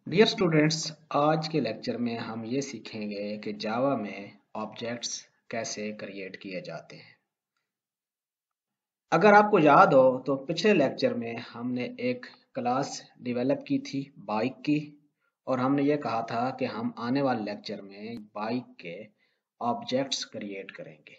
Dear students, आज के lecture में हम ये सीखेंगे कि जावा में ऑब्जेक्ट्स कैसे क्रिएट किए जाते हैं। अगर आपको याद हो तो पिछले लेक्चर में हमने एक क्लास डेवलप की थी बाइक की, और हमने ये कहा था कि हम आने वाले लेक्चर में बाइक के ऑब्जेक्ट्स क्रिएट करेंगे।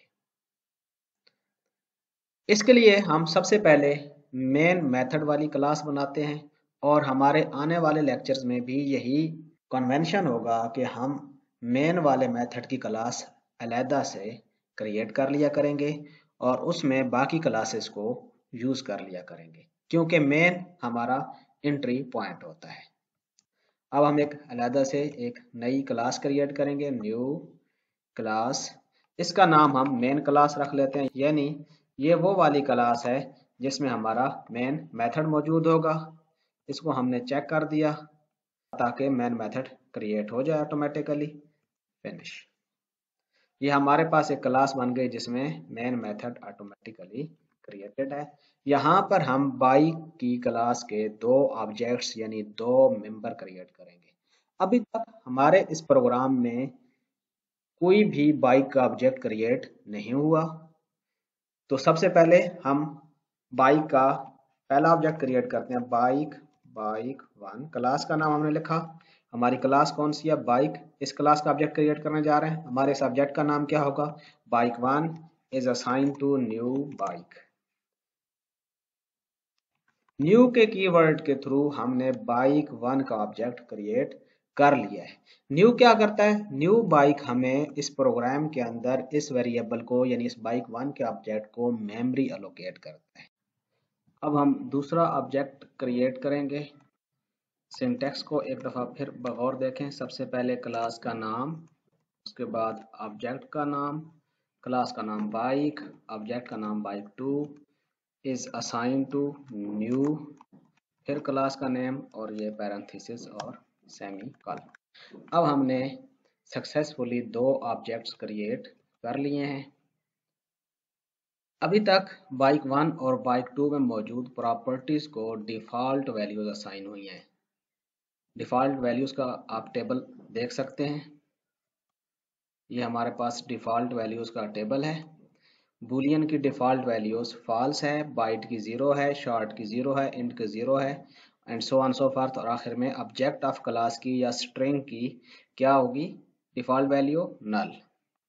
इसके लिए हम सबसे पहले मेन मेथड वाली क्लास बनाते हैं, और हमारे आने वाले लेक्चर्स में भी यही कन्वेंशन होगा कि हम मेन वाले मेथड की क्लास अलहदा से क्रिएट कर लिया करेंगे और उसमें बाकी क्लासेस को यूज कर लिया करेंगे, क्योंकि मेन हमारा एंट्री पॉइंट होता है। अब हम एक अलहदा से एक नई क्लास क्रिएट करेंगे, न्यू क्लास। इसका नाम हम मेन क्लास रख लेते हैं, यानी ये वो वाली क्लास है जिसमें हमारा मेन मेथड मौजूद होगा। इसको हमने चेक कर दिया ताकि मेन मेथड क्रिएट हो जाए ऑटोमेटिकली। फिनिश। ये हमारे पास एक क्लास बन गई जिसमें मेन मेथड ऑटोमेटिकली क्रिएटेड है। यहाँ पर हम बाइक की क्लास के दो ऑब्जेक्ट्स यानी दो मेंबर क्रिएट करेंगे। अभी तक हमारे इस प्रोग्राम में कोई भी बाइक का ऑब्जेक्ट क्रिएट नहीं हुआ, तो सबसे पहले हम बाइक का पहला ऑब्जेक्ट क्रिएट करते हैं। बाइक बाइक वन क्लास का नाम हमने लिखा। हमारी क्लास कौन सी है? बाइक। इस क्लास का ऑब्जेक्ट क्रिएट करने जा रहे हैं। हमारे इस ऑब्जेक्ट का नाम क्या होगा? Bike one is assign to new bike. New के कीवर्ड के थ्रू हमने बाइक वन का ऑब्जेक्ट क्रिएट कर लिया है। न्यू क्या करता है? न्यू बाइक हमें इस प्रोग्राम के अंदर इस वेरिएबल को यानी इस बाइक वन के ऑब्जेक्ट को मेमोरी एलोकेट करता है। अब हम दूसरा ऑब्जेक्ट क्रिएट करेंगे। सिंटैक्स को एक दफ़ा फिर बगौर देखें। सबसे पहले क्लास का नाम, उसके बाद ऑब्जेक्ट का नाम। क्लास का नाम बाइक, ऑब्जेक्ट का नाम bike two is assign to new, फिर क्लास का नेम और ये पैरेंथेसिस और सेमी कॉलन। अब हमने सक्सेसफुली दो ऑब्जेक्ट्स क्रिएट कर लिए हैं। अभी तक बाइक वन और बाइक टू में मौजूद प्रॉपर्टीज को डिफ़ॉल्ट वैल्यूज असाइन हुई हैं। डिफ़ॉल्ट वैल्यूज का आप टेबल देख सकते हैं। ये हमारे पास डिफ़ॉल्ट वैल्यूज का टेबल है। बूलियन की डिफ़ॉल्ट वैल्यूज फॉल्स है, बाइट की ज़ीरो है, शॉर्ट की ज़ीरो है, इंट की ज़ीरो है, and so on so forth. और आखिर में ऑब्जेक्ट ऑफ क्लास की या स्ट्रिंग की क्या होगी? Default value null.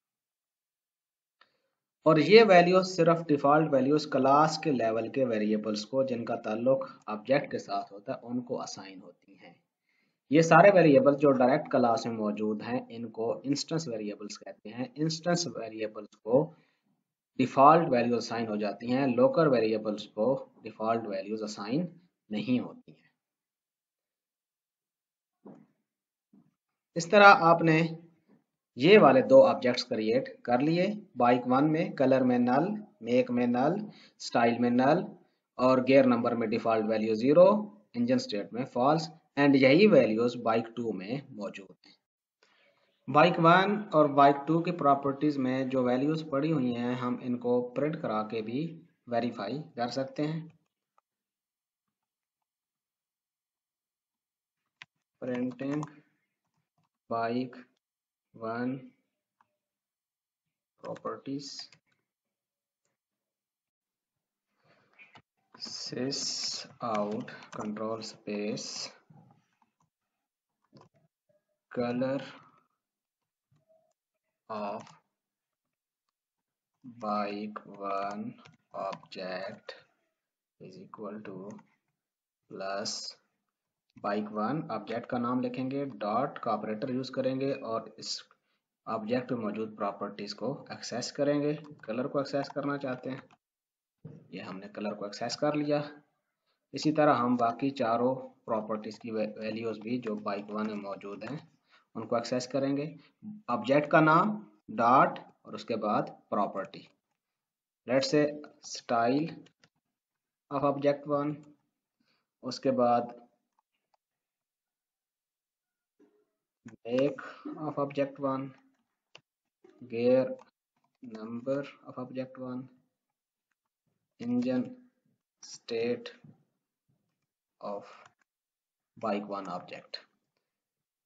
और ये वैल्यूज सिर्फ डिफ़ॉल्ट वैल्यूज क्लास के लेवल के वेरिएबल्स को जिनका ताल्लुक ऑब्जेक्ट के साथ होता है उनको असाइन होती हैं। ये सारे वेरिएबल जो डायरेक्ट क्लास में मौजूद हैं इनको इंस्टेंस वेरिएबल्स कहते हैं। इंस्टेंस वेरिएबल्स को डिफ़ॉल्ट वैल्यूज असाइन हो जाती हैं, लोकल वेरिएबल्स को डिफ़ॉल्ट वैल्यूज असाइन नहीं होती हैं। इस तरह आपने ये वाले दो ऑब्जेक्ट्स क्रिएट कर लिए। बाइक वन में कलर में नल, मेक में नल, स्टाइल में नल, और गियर नंबर में default value zero, engine state में फॉल्स, एंड यही वैल्यूज बाइक टू में मौजूद हैं। बाइक वन और बाइक टू की प्रॉपर्टीज में जो वैल्यूज पड़ी हुई हैं हम इनको प्रिंट करा के भी वेरीफाई कर सकते हैं। Printing bike one properties sys out control space color of bike one object is equal to plus bike one object का नाम लिखेंगे, डॉट का ऑपरेटर यूज करेंगे और इस ऑब्जेक्ट में मौजूद प्रॉपर्टीज को एक्सेस करेंगे। कलर को एक्सेस करना चाहते हैं, ये हमने कलर को एक्सेस कर लिया। इसी तरह हम बाकी चारों प्रॉपर्टीज की वैल्यूज भी जो बाइक वन में मौजूद हैं उनको एक्सेस करेंगे। ऑब्जेक्ट का नाम डॉट और उसके बाद property, let's say style of object one, उसके बाद make of object one, gear number of object one, engine state of bike one object।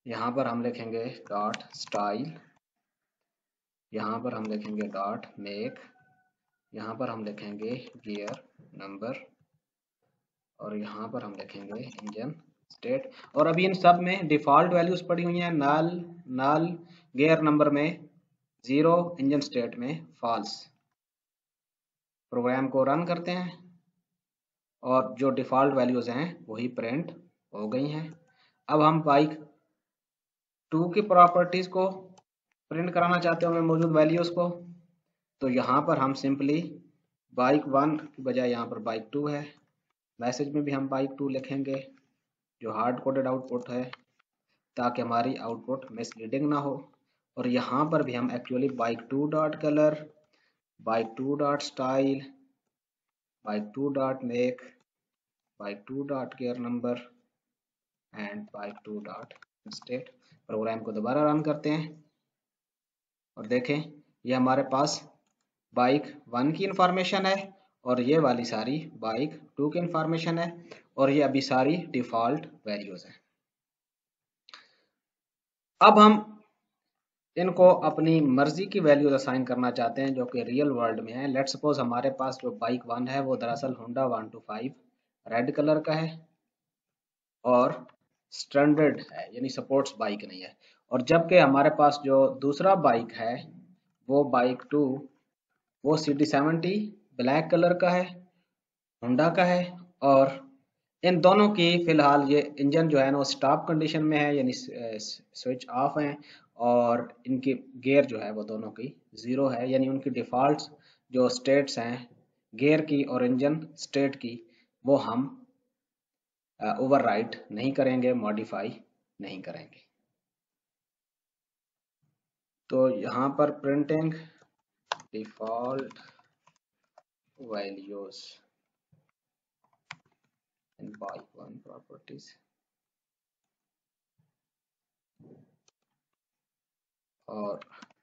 यहाँ पर हम लिखेंगे डॉट स्टाइल, यहाँ पर हम लिखेंगे डॉट मेक, यहाँ पर हम लिखेंगे गियर नंबर और यहाँ पर हम लिखेंगे इंजन स्टेट। और अभी इन सब में डिफॉल्ट वैल्यूज पड़ी हुई हैं, नल नल, गियर नंबर में 0, इंजन स्टेट में फॉल्स। प्रोग्राम को रन करते हैं और जो डिफॉल्ट वैल्यूज हैं वही प्रिंट हो गई हैं। अब हम बाइक 2 की प्रॉपर्टीज को प्रिंट कराना चाहते हैं हमें मौजूद वैल्यूज को, तो यहाँ पर हम सिंपली बाइक 1 की बजाय यहाँ पर बाइक 2 है, मैसेज में भी हम बाइक 2 लिखेंगे जो हार्ड कोडेड आउटपुट है ताकि हमारी आउटपुट मिसलीडिंग ना हो। और यहाँ पर भी हम actually bike 2 dot colour, bike 2 dot style, bike 2 dot make, bike 2 dot gear number and bike 2 dot state. Program को दोबारा रन करते हैं और देखें ये हमारे पास बाइक 1 की इंफॉर्मेशन है और ये वाली सारी बाइक 2 की इंफॉर्मेशन है और ये अभी सारी डिफॉल्ट वैल्यूज हैं। अब हम इनको अपनी मर्जी की वैल्यूज असाइन करना चाहते हैं जो कि रियल वर्ल्ड में है। लेट्स सपोज हमारे पास जो बाइक 1 है वो दरअसल होंडा 125 रेड कलर का है और स्टैंडर्ड है यानी स्पोर्ट्स बाइक नहीं है। और जबकि हमारे पास जो दूसरा बाइक है वो बाइक 2 वो CD70 ब्लैक कलर का है, होंडा का है और इन दोनों की फिलहाल ये इंजन जो है ना वो स्टॉप कंडीशन में है यानी स्विच ऑफ है और इनकी गियर जो है वो दोनों की 0 है यानी उनकी डिफ़ॉल्ट जो स्टेट्स हैं गियर की और इंजन स्टेट की वो हम ओवरराइट नहीं करेंगे, मॉडिफाई नहीं करेंगे। तो यहाँ पर printing default values in bike 1 properties और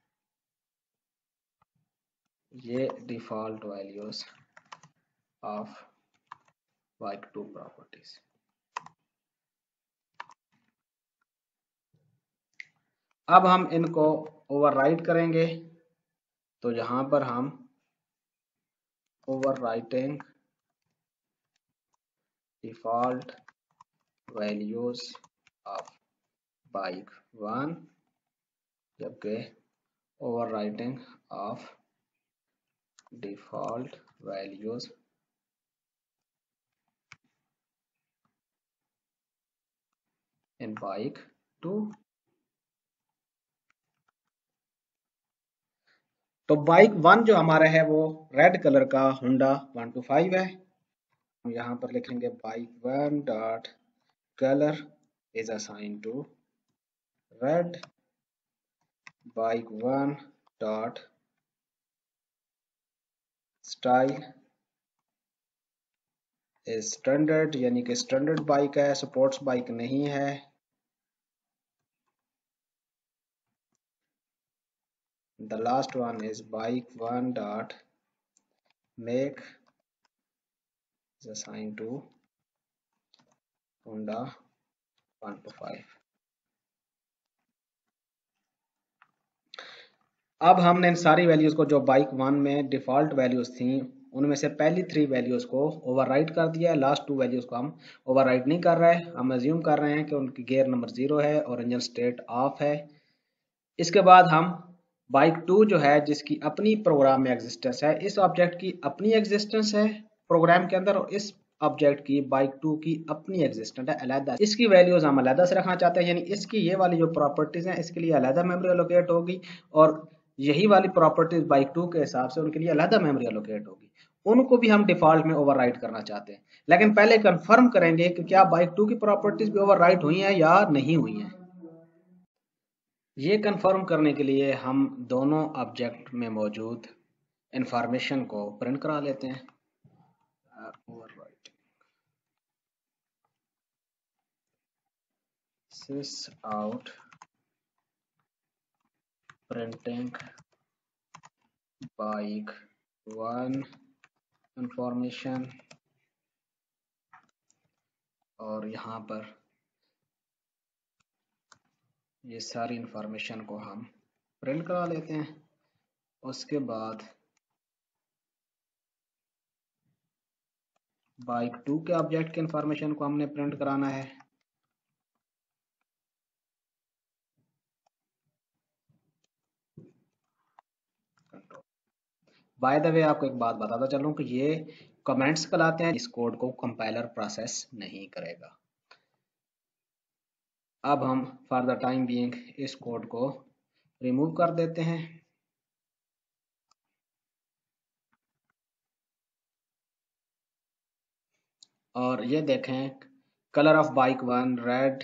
ये default values of bike 2 properties. अब हम इनको ओवरराइट करेंगे तो यहाँ पर हम overwriting default values of bike 1 जबकि overwriting of default values in bike 2। तो बाइक 1 जो हमारा है वो रेड कलर का होंडा 125 है। हम यहाँ पर लिखेंगे bike 1 dot colour is assign to red, bike 1 dot style is standard यानी कि स्टैंडर्ड बाइक है, स्पोर्ट्स बाइक नहीं है। The last one is bike 1 dot make is assigned to Honda 125। अब हमने इन सारी वैल्यूज को जो बाइक 1 में डिफॉल्ट वैल्यूज थी उनमें से पहली 3 वैल्यूज को ओवरराइट कर दिया है, लास्ट 2 वैल्यूज को हम ओवरराइट नहीं कर रहे हैं। हम अज्यूम कर रहे हैं कि उनकी गियर नंबर 0 है और इंजन स्टेट ऑफ है। इसके बाद हम बाइक 2 जो है जिसकी अपनी प्रोग्राम में एग्जिस्टेंस है, इस ऑब्जेक्ट की अपनी एग्जिस्टेंस है प्रोग्राम के अंदर और इस ऑब्जेक्ट की बाइक 2 की अपनी एग्जिस्टेंट है अलग। इसकी वैल्यूज हम अलग से रखना चाहते हैं यानी इसकी ये वाली जो प्रॉपर्टीज हैं इसके लिए अलग मेमोरी एलोकेट होगी और यही वाली प्रॉपर्टीज बाइक 2 के हिसाब से उनके लिए अलग मेमोरी एलोकेट होगी। उनको भी हम डिफॉल्ट में ओवरराइट करना चाहते हैं, लेकिन पहले कंफर्म करेंगे कि क्या बाइक 2 की प्रॉपर्टीज भी ओवरराइट हुई हैं या नहीं हुई हैं। ये कंफर्म करने के लिए हम दोनों ऑब्जेक्ट में मौजूद इंफॉर्मेशन को प्रिंट करा लेते हैं। sys out printing bike 1 information और यहाँ पर ये सारी इंफॉर्मेशन को हम प्रिंट करा लेते हैं। उसके बाद बाइक 2 के ऑब्जेक्ट के इंफॉर्मेशन को हमने प्रिंट कराना है। बाय द वे आपको एक बात बताता चलूं कि ये कमेंट्स कहलाते हैं, इस कोड को कंपाइलर प्रोसेस नहीं करेगा। अब हम फॉर द टाइम बीइंग इस कोड को रिमूव कर देते हैं। और ये देखें colour of bike 1 red,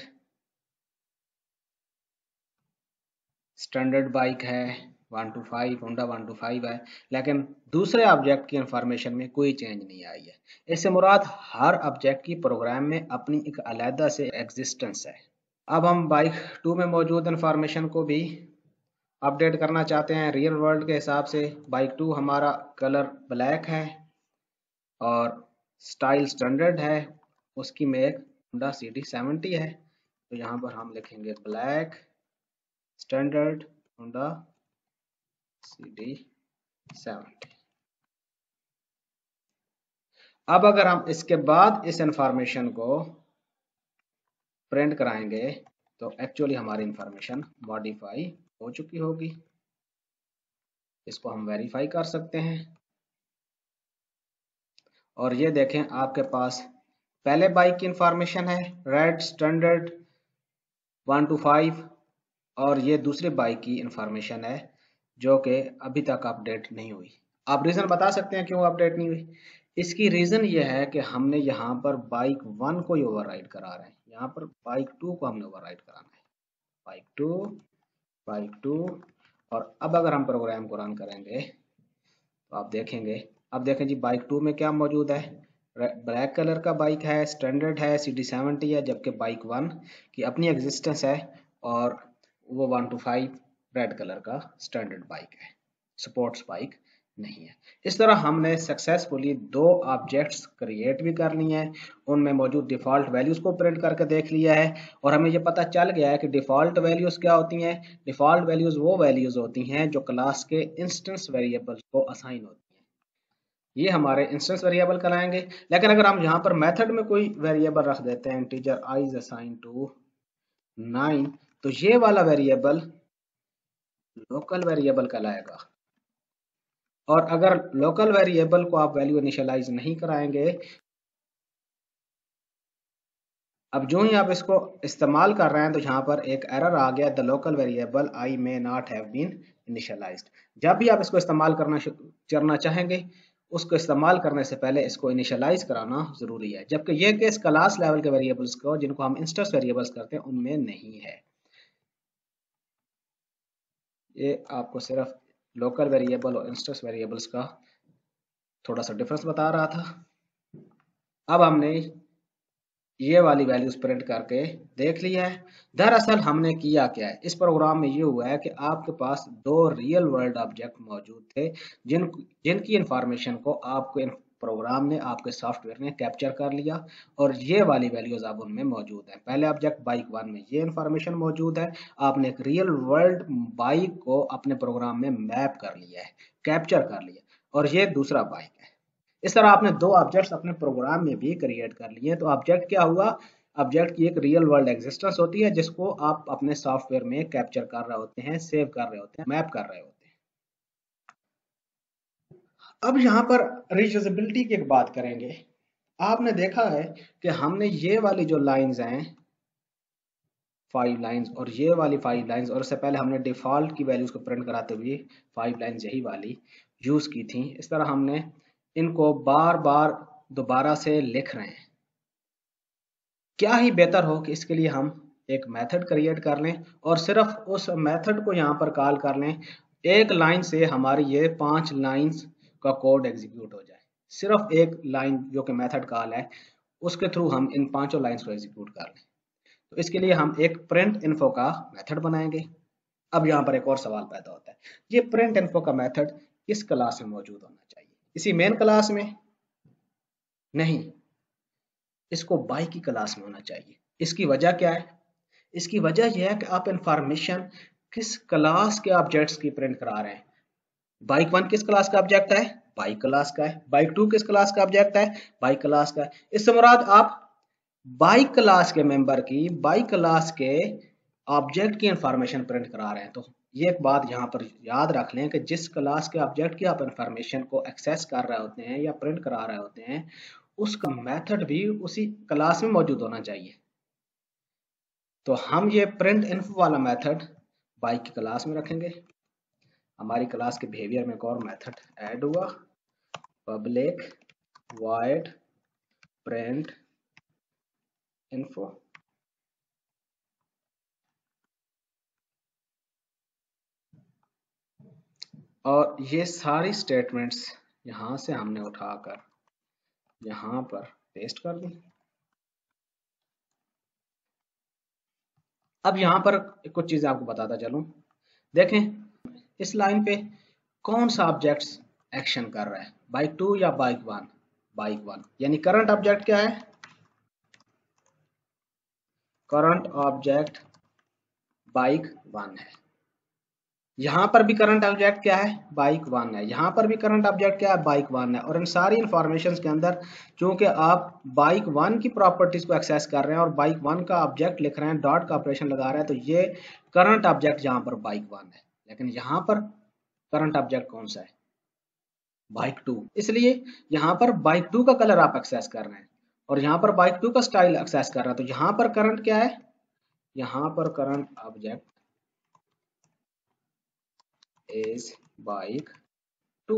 standard bike है 1 to 5, होंडा 1 to 5 है, लेकिन दूसरे ऑब्जेक्ट की इंफॉर्मेशन में कोई चेंज नहीं आई है। इससे मुराद हर ऑब्जेक्ट की प्रोग्राम में अपनी एक अलग से एग्जिस्टेंस है। अब हम बाइक 2 में मौजूद इंफॉर्मेशन को भी अपडेट करना चाहते हैं रियल वर्ल्ड के हिसाब से। बाइक 2 हमारा कलर ब्लैक है और स्टाइल स्टैंडर्ड है, उसकी मेक होंडा CD70 है। तो यहाँ पर हम लिखेंगे ब्लैक स्टैंडर्ड होंडा CD70। अब अगर हम इसके बाद इस इंफॉर्मेशन को प्रिंट कराएंगे तो एक्चुअली हमारी इंफॉर्मेशन मॉडिफाई हो चुकी होगी। इसको हम वेरीफाई कर सकते हैं और ये देखें आपके पास पहले बाइक की इंफॉर्मेशन है रेड स्टैंडर्ड 1 to 5 और ये दूसरी बाइक की इंफॉर्मेशन है जो कि अभी तक अपडेट नहीं हुई। आप रीज़न बता सकते हैं क्यों अपडेट नहीं हुई? इसकी रीज़न ये है कि हमने यहाँ पर बाइक 1 को ही ओवरराइड करा रहे हैं, यहाँ पर बाइक 2 को हमने ओवरराइड कराना है। बाइक 2 और अब अगर हम प्रोग्राम को रन करेंगे तो आप देखेंगे, अब देखें जी बाइक 2 में क्या मौजूद है, ब्लैक कलर का बाइक है, स्टैंडर्ड है, CD70 है, जबकि बाइक 1 की अपनी एग्जिस्टेंस है और वो 1 to 5 रेड कलर का स्टैंडर्ड बाइक है, स्पोर्ट्स बाइक नहीं है। इस तरह हमने सक्सेसफुली 2 ऑब्जेक्ट्स क्रिएट भी कर लिए हैं, उनमें मौजूद डिफ़ॉल्ट वैल्यूज़ को प्रिंट करके देख लिया है और हमें ये पता चल गया है कि डिफ़ॉल्ट वैल्यूज़ क्या होती हैं। डिफ़ॉल्ट वैल्यूज़ वो वैल्यूज़ होती हैं जो क्लास के इंस्टेंस वेरिएबल्स को असाइन होती हैं, ये हमारे इंस्टेंस वेरिएबल कहलाएंगे। लेकिन अगर हम यहाँ पर मेथड में कोई वेरिएबल रख देते हैं integer I is assigned to 9 तो ये वाला वेरिएबल लोकल वेरिएबल कहलाएगा। और अगर लोकल वेरिएबल को आप वैल्यू इनिशियलाइज नहीं कराएंगे, अब जो ही आप इसको इस्तेमाल कर रहे हैं तो यहाँ पर एक एरर आ गया, the local variable I may not have been initialized। जब भी आप इसको इस्तेमाल करना चाहेंगे उसको इस्तेमाल करने से पहले इसको इनिशियलाइज कराना जरूरी है, जबकि ये केस क्लास लेवल के वेरिएबल्स को जिनको हम इंस्टेंस वेरिएबल्स करते हैं उनमें नहीं है। ये आपको सिर्फ लोकल वेरिएबल और इंस्टेंस वेरिएबल्स का थोड़ा सा डिफरेंस बता रहा था। अब हमने ये वाली वैल्यूज प्रिंट करके देख लिया है। दरअसल हमने किया क्या है, इस प्रोग्राम में ये हुआ है कि आपके पास 2 रियल वर्ल्ड ऑब्जेक्ट मौजूद थे जिनकी इंफॉर्मेशन को आपको प्रोग्राम ने, आपके सॉफ्टवेयर ने कैप्चर कर लिया और ये वाली वैल्यूज अब उनमें मौजूद है। पहले ऑब्जेक्ट बाइक 1 में ये इंफॉर्मेशन मौजूद है, आपने एक रियल वर्ल्ड बाइक को अपने प्रोग्राम में मैप कर लिया है, कैप्चर कर लिया, और ये दूसरा बाइक है। इस तरह आपने 2 ऑब्जेक्ट्स अपने प्रोग्राम में भी क्रिएट कर लिए। तो ऑब्जेक्ट क्या हुआ, ऑब्जेक्ट की एक रियल वर्ल्ड एग्जिस्टेंस होती है जिसको आप अपने सॉफ्टवेयर में कैप्चर कर रहे होते हैं, सेव कर रहे होते हैं, मैप कर रहे होते हैं। अब यहाँ पर रीयूजेबिलिटी की एक बात करेंगे। आपने देखा है कि हमने ये वाली जो लाइंस हैं 5 लाइंस और ये वाली 5 लाइंस, और इससे पहले हमने डिफॉल्ट की वैल्यूज को प्रिंट कराते हुए 5 लाइंस यही वाली यूज की थी। इस तरह हमने इनको बार बार दोबारा से लिख रहे हैं। क्या ही बेहतर हो कि इसके लिए हम एक मेथड क्रिएट कर लें और सिर्फ उस मेथड को यहाँ पर कॉल कर लें, एक लाइन से हमारी ये 5 लाइंस का कोड एग्जीक्यूट हो जाए। सिर्फ एक लाइन जो कि मेथड कॉल है उसके थ्रू हम इन 5 लाइंस को एग्जीक्यूट कर लें। तो इसके लिए हम एक प्रिंट इन्फो का मेथड बनाएंगे। अब यहाँ पर एक और सवाल पैदा होता है, ये प्रिंट इन्फो का मेथड किस क्लास में मौजूद होना चाहिए? इसी मेन क्लास में? नहीं, इसको बाइक की क्लास में होना चाहिए। इसकी वजह क्या है? इसकी वजह यह है कि आप इंफॉर्मेशन किस क्लास के ऑब्जेक्ट्स की प्रिंट करा रहे हैं। बाइक 1 किस क्लास का ऑब्जेक्ट है? बाइक क्लास का है। बाइक 2 किस क्लास का ऑब्जेक्ट है? बाइक क्लास का है। इससे मुराद आप बाइक क्लास के मेंबर की बाइक क्लास के ऑब्जेक्ट की इंफॉर्मेशन प्रिंट करा रहे हैं। तो ये एक बात यहाँ पर याद रख लें कि जिस क्लास के ऑब्जेक्ट की आप इंफॉर्मेशन को एक्सेस कर रहे होते हैं या प्रिंट करा रहे होते हैं, उसका मेथड भी उसी क्लास में मौजूद होना चाहिए। तो हम ये प्रिंट इन्फो वाला मेथड बाइक की क्लास में रखेंगे। हमारी क्लास के बिहेवियर में एक और मेथड ऐड हुआ, पब्लिक वॉइड प्रिंट इन्फो। और ये सारी स्टेटमेंट्स यहां से हमने उठाकर यहां पर पेस्ट कर दी। अब यहां पर कुछ चीजें आपको बताता चलूं। देखें इस लाइन पे कौन सा ऑब्जेक्ट एक्शन कर रहा है, बाइक 2 या बाइक 1? बाइक 1, यानी करंट ऑब्जेक्ट क्या है? करंट ऑब्जेक्ट बाइक 1 है। यहां पर भी करंट ऑब्जेक्ट क्या है? बाइक 1 है। यहां पर भी करंट ऑब्जेक्ट क्या है? बाइक 1 है। और इन सारी इंफॉर्मेशन के अंदर चूंकि आप बाइक 1 की प्रॉपर्टीज को एक्सेस कर रहे हैं और बाइक 1 का ऑब्जेक्ट लिख रहे हैं, डॉट का ऑपरेशन लगा रहे हैं, तो ये करंट ऑब्जेक्ट यहाँ पर बाइक 1 है। लेकिन यहाँ पर करंट ऑब्जेक्ट कौन सा है? बाइक 2। इसलिए यहाँ पर बाइक 2 का कलर आप एक्सेस कर रहे हैं और यहाँ पर बाइक 2 का स्टाइल एक्सेस कर रहे हैं। तो यहाँ पर करंट क्या है? यहाँ पर करंट ऑब्जेक्ट इज बाइक 2।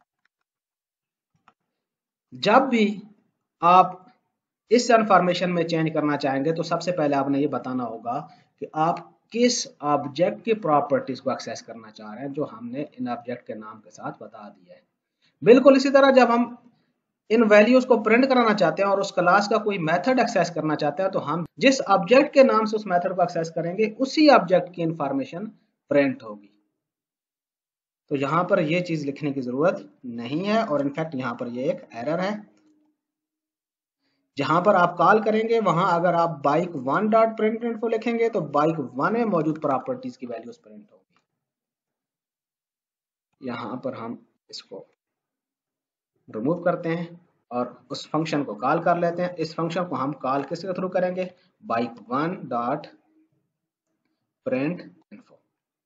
जब भी आप इस इंफॉर्मेशन में चेंज करना चाहेंगे तो सबसे पहले आपने ये बताना होगा कि आप किस ऑब्जेक्ट की प्रॉपर्टीज को एक्सेस करना चाह रहे हैं, जो हमने इन ऑब्जेक्ट के नाम के साथ बता दिया है। बिल्कुल इसी तरह जब हम इन वैल्यूज को प्रिंट कराना चाहते हैं और उस क्लास का कोई मेथड एक्सेस करना चाहते हैं, तो हम जिस ऑब्जेक्ट के नाम से उस मेथड को एक्सेस करेंगे उसी ऑब्जेक्ट की इंफॉर्मेशन प्रिंट होगी। तो यहां पर यह चीज लिखने की जरूरत नहीं है और इनफैक्ट यहां पर यह एक एरर है। जहां पर आप कॉल करेंगे वहां अगर आप बाइक 1 डॉट प्रिंट इन्फो लिखेंगे तो बाइक 1 में मौजूद प्रॉपर्टीज की वैल्यूज प्रिंट होगी। यहां पर हम इसको रिमूव करते हैं और उस फंक्शन को कॉल कर लेते हैं। इस फंक्शन को हम कॉल किसके थ्रू करेंगे? Bike 1 dot print info.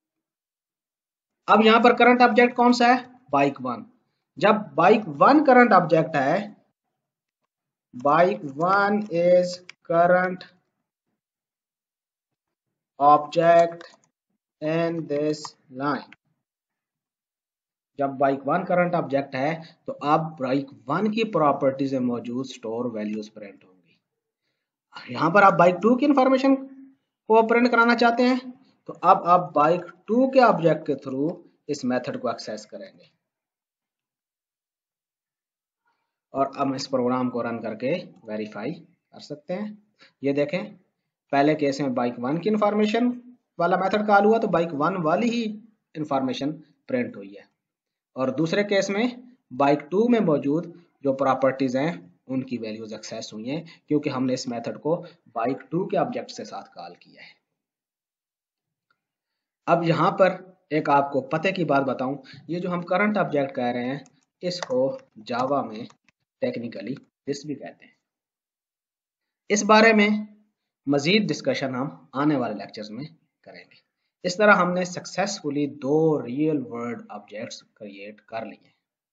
अब यहां पर करंट ऑब्जेक्ट कौन सा है? बाइक 1। जब बाइक 1 करंट ऑब्जेक्ट है, bike 1 is current object in this line। जब बाइक 1 करंट ऑब्जेक्ट है तो अब बाइक 1 की प्रॉपर्टीज में मौजूद स्टोर वैल्यूज प्रिंट होंगी। यहां पर आप बाइक 2 की इंफॉर्मेशन को प्रिंट कराना चाहते हैं तो अब आप बाइक 2 के ऑब्जेक्ट के थ्रू इस मेथड को एक्सेस करेंगे और अब इस प्रोग्राम को रन करके वेरीफाई कर सकते हैं। ये देखें पहले केस में बाइक 1 की इंफॉर्मेशन वाला मेथड कॉल हुआ तो बाइक 1 वाली ही इंफॉर्मेशन प्रिंट हुई है और दूसरे केस में बाइक 2 में मौजूद जो प्रॉपर्टीज हैं उनकी वैल्यूज एक्सेस हुई हैं क्योंकि हमने इस मेथड को बाइक 2 के ऑब्जेक्ट के साथ कॉल किया है। अब यहाँ पर एक आपको पते की बात बताऊं, ये जो हम करंट ऑब्जेक्ट कह रहे हैं इसको जावा में टेक्निकली दिस भी कहते हैं। इस बारे में मजीद डिस्कशन हम आने वाले लेक्चर्स में करेंगे। इस तरह हमने successfully 2 real world objects create कर लिए।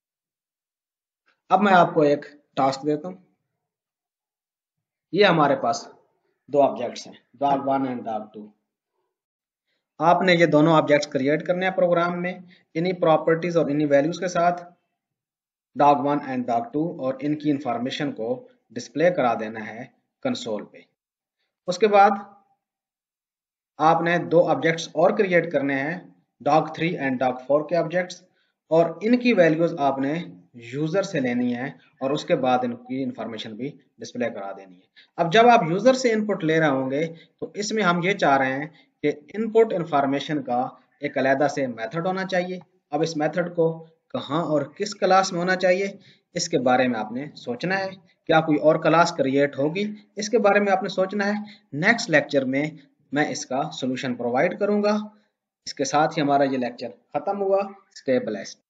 अब मैं आपको एक टास्क देता हूं। ये हमारे पास 2 ऑब्जेक्ट्स हैं, डॉग 1 एंड डॉग 2। आपने ये दोनों ऑब्जेक्ट्स क्रिएट करने हैं प्रोग्राम में इन्हीं प्रॉपर्टीज और इन्हीं वैल्यूज के साथ, डॉग 1 एंड डॉग 2, और इनकी इंफॉर्मेशन को डिस्प्ले करा देना है कंसोल पे। उसके बाद आपने 2 ऑब्जेक्ट्स और क्रिएट करने हैं, डॉग 3 एंड डॉग 4 के ऑब्जेक्ट्स, और इनकी वैल्यूज आपने यूजर से लेनी है और उसके बाद इनकी इंफॉर्मेशन भी डिस्प्ले करा देनी है। अब जब आप यूजर से इनपुट ले रहे होंगे तो इसमें हम ये चाह रहे हैं कि इनपुट इंफॉर्मेशन का एक अलहदा से मेथड होना चाहिए। अब इस मेथड को कहाँ और किस क्लास में होना चाहिए इसके बारे में आपने सोचना है। क्या कोई और क्लास क्रिएट होगी इसके बारे में आपने सोचना है। नेक्स्ट लेक्चर में मैं इसका सोल्यूशन प्रोवाइड करूंगा। इसके साथ ही हमारा ये लेक्चर खत्म हुआ। Stay blessed.